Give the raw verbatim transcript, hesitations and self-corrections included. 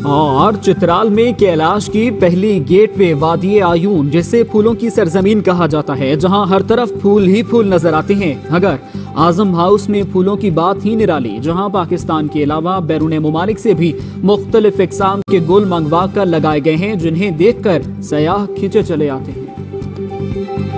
और चित्राल में कैलाश की पहली गेटवे वादी आयून, जिसे फूलों की सरजमीन कहा जाता है, जहां हर तरफ फूल ही फूल नजर आते हैं। अगर आजम हाउस में फूलों की बात ही निराली, जहां पाकिस्तान के अलावा बैरून मुमालिक से भी मुख्तलिफ इकसाम के गुल मंगवा कर लगाए गए हैं, जिन्हें देखकर सयाह खींचे चले आते हैं।